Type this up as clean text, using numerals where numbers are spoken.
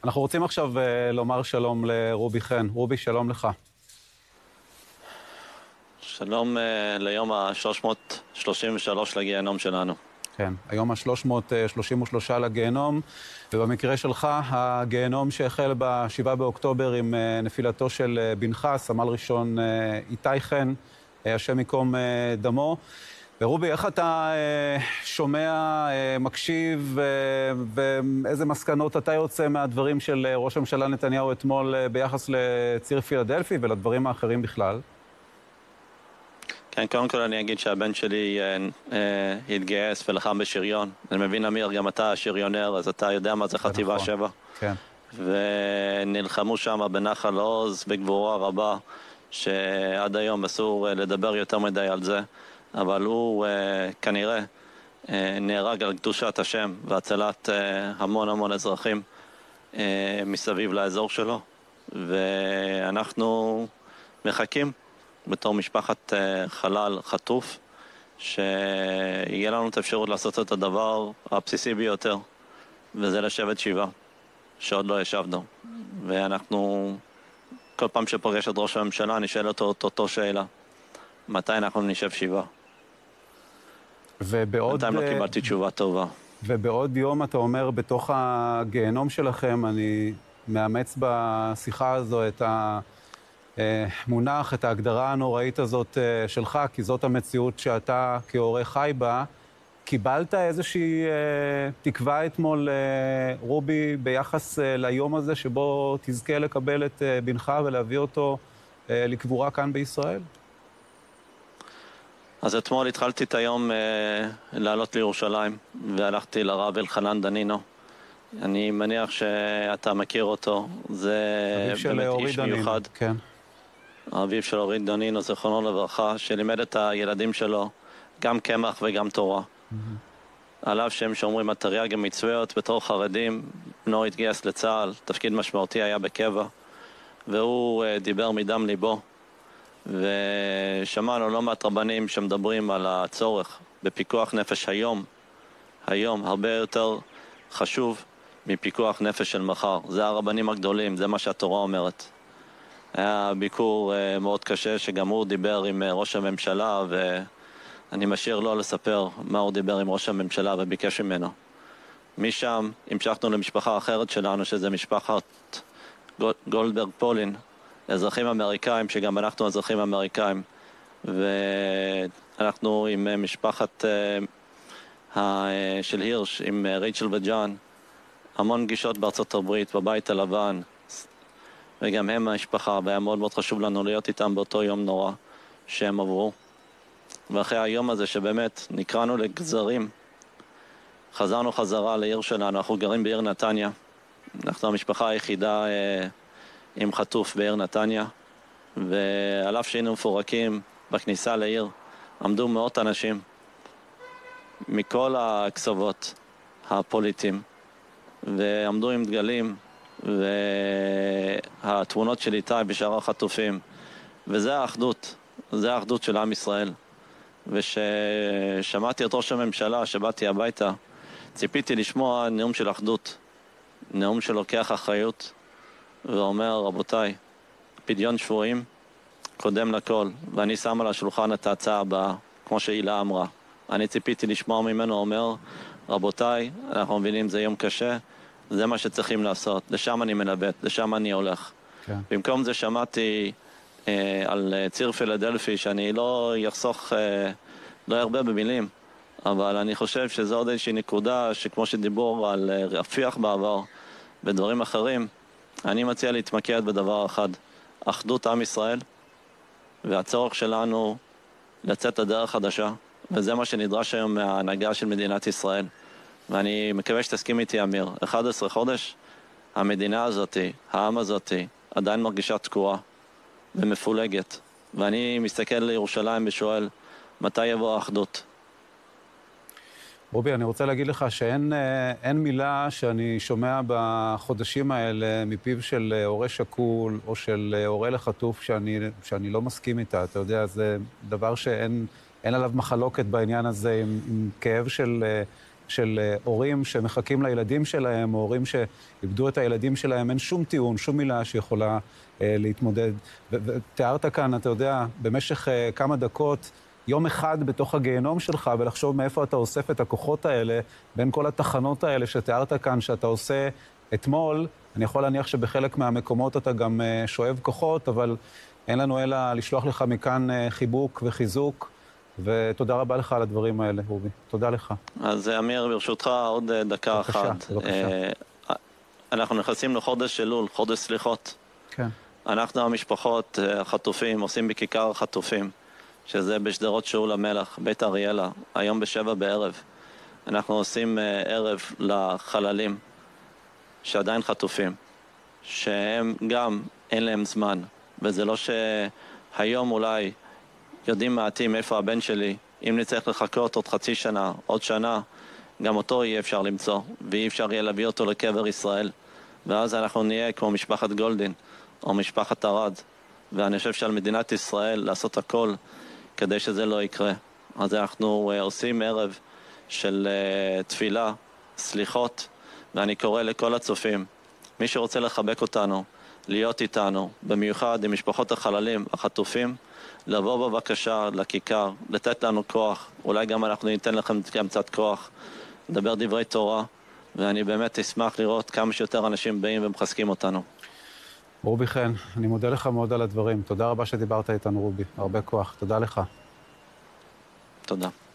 אנחנו רוצים עכשיו לומר שלום לרובי חן. רובי, שלום לך. שלום ליום ה-333 לגיהנום שלנו. כן, היום ה-333 לגיהנום, ובמקרה שלך, הגיהנום שהחל ב-7 באוקטובר עם נפילתו של בנך, סמל ראשון איתי חן, השם יקום דמו. ורובי, איך אתה שומע, מקשיב, ואיזה מסקנות אתה יוצא מהדברים של ראש הממשלה נתניהו אתמול ביחס לציר פילדלפי ולדברים האחרים בכלל? כן, קודם כל אני אגיד שהבן שלי התגייס ולחם בשריון. אני מבין, אמיר, גם אתה שריונר, אז אתה יודע מה זה חטיבה 7. כן. ונלחמו שם בנחל עוז בגבורה רבה, שעד היום אסור לדבר יותר מדי על זה, אבל הוא כנראה נהרג על קדושת השם והצלת המון אזרחים מסביב לאזור שלו, ואנחנו מחכים בתור משפחת חלל חטוף שיהיה לנו את האפשרות לעשות את הדבר הבסיסי ביותר, וזה לשבת שבעה שעוד לא ישבנו. ואנחנו כל פעם שפוגש את ראש הממשלה אני שואל אותו שאלה: מתי אנחנו נשב שבעה? בינתיים לא קיבלתי תשובה טובה. ובעוד יום אתה אומר בתוך הגיהנום שלכם, אני מאמץ בשיחה הזו את המונח, את ההגדרה הנוראית הזאת שלך, כי זאת המציאות שאתה כהורה חי בה. קיבלת איזושהי תקווה אתמול, רובי, ביחס ליום הזה שבו תזכה לקבל את בנך ולהביא אותו לקבורה כאן בישראל? אז אתמול התחלתי את היום לעלות לירושלים, והלכתי לרב אלחנן דנינו. אני מניח שאתה מכיר אותו, זה באמת איש מיוחד. כן. האביב של אורית דנינו, זכרונו לברכה, שלימד את הילדים שלו גם קמח וגם תורה. עליו שהם שומרים את תרי"ג מצוות בתור חרדים. בנו התגייס לצה"ל, תפקיד משמעותי היה בקבע, והוא דיבר מדם ליבו. ושמענו לא מעט רבנים שמדברים על הצורך בפיקוח נפש היום הרבה יותר חשוב מפיקוח נפש של מחר. זה הרבנים הגדולים, זה מה שהתורה אומרת. היה ביקור מאוד קשה שגם הוא דיבר עם ראש הממשלה, ואני משאיר לו לספר מה הוא דיבר עם ראש הממשלה וביקש ממנו. משם המשכנו למשפחה אחרת שלנו, שזה משפחת גולדברג פולין, אזרחים אמריקאים, שגם אנחנו אזרחים אמריקאים, ואנחנו עם משפחת של הירש, עם ריצ'ל וג'אן, המון פגישות בארצות הברית, בבית הלבן, וגם הם המשפחה, והיה מאוד חשוב לנו להיות איתם באותו יום נורא שהם עברו. ואחרי היום הזה שבאמת נקראנו לגזרים, חזרנו חזרה לעיר שלנו. אנחנו גרים בעיר נתניה, אנחנו המשפחה היחידה עם חטוף בעיר נתניה, ועל אף שהיינו מפורקים בכניסה לעיר עמדו מאות אנשים מכל הקצוות הפוליטיים, ועמדו עם דגלים והתמונות של איתי בשאר החטופים, וזה האחדות, זה האחדות של עם ישראל. וששמעתי את ראש הממשלה שבאתי הביתה, ציפיתי לשמוע נאום של אחדות, נאום שלוקח אחריות ואומר: רבותיי, פדיון שבויים קודם לכל, ואני שם על השולחן את ההצעה הבאה, כמו שהילה אמרה. אני ציפיתי לשמוע ממנו אומר: רבותיי, אנחנו מבינים זה יום קשה, זה מה שצריכים לעשות, לשם אני מנבט, לשם אני הולך. כן. במקום זה שמעתי על ציר פילדלפי, שאני לא יחסוך, לא הרבה במילים, אבל אני חושב שזו עוד איזושהי נקודה שכמו שדיבור על רפיח בעבר ודברים אחרים, אני מציע להתמקד בדבר אחד: אחדות עם ישראל, והצורך שלנו לצאת לדרך חדשה, וזה מה שנדרש היום מההנהגה של מדינת ישראל. ואני מקווה שתסכים איתי, אמיר, 11 חודש המדינה הזאת, העם הזאת, עדיין מרגישה תקועה ומפולגת, ואני מסתכל לירושלים ושואל מתי יבוא האחדות. רובי, אני רוצה להגיד לך שאין מילה שאני שומע בחודשים האלה מפיו של הורה שקול או של הורה לחטוף שאני לא מסכים איתה. אתה יודע, זה דבר שאין עליו מחלוקת בעניין הזה, עם כאב של של הורים שמחכים לילדים שלהם, או הורים שאיבדו את הילדים שלהם, אין שום טיעון, שום מילה שיכולה להתמודד. ותיארת כאן, אתה יודע, במשך כמה דקות, יום אחד בתוך הגיהנום שלך, ולחשוב מאיפה אתה אוסף את הכוחות האלה, בין כל התחנות האלה שתיארת כאן, שאתה עושה אתמול. אני יכול להניח שבחלק מהמקומות אתה גם שואב כוחות, אבל אין לנו אלא לשלוח לך מכאן חיבוק וחיזוק, ותודה רבה לך על הדברים האלה, רובי. תודה לך. אז אמיר, ברשותך עוד דקה אחת. בבקשה. אנחנו נכנסים לחודש אלול, חודש סליחות. כן. אנחנו המשפחות החטופים עושים בכיכר החטופים, שזה בשדרות שאול המלך, בית אריאלה, היום ב7 בערב. אנחנו עושים ערב לחללים שעדיין חטופים, שהם גם אין להם זמן, וזה לא שהיום אולי יודעים מעטים איפה הבן שלי, אם נצטרך לחכות עוד חצי שנה, עוד שנה, גם אותו יהיה אפשר למצוא, ואי אפשר יהיה להביא אותו לקבר ישראל. ואז אנחנו נהיה כמו משפחת גולדין, או משפחת ארד, ואני חושב שעל מדינת ישראל לעשות הכל כדי שזה לא יקרה. אז אנחנו עושים ערב של תפילה, סליחות, ואני קורא לכל הצופים, מי שרוצה לחבק אותנו, להיות איתנו, במיוחד עם משפחות החללים, החטופים, לבוא בבקשה לכיכר, לתת לנו כוח, אולי גם אנחנו ניתן לכם גם קצת כוח, לדבר דברי תורה, ואני באמת אשמח לראות כמה שיותר אנשים באים ומחזקים אותנו. רובי חן, אני מודה לך מאוד על הדברים. תודה רבה שדיברת איתנו, רובי. הרבה כוח. תודה לך. תודה.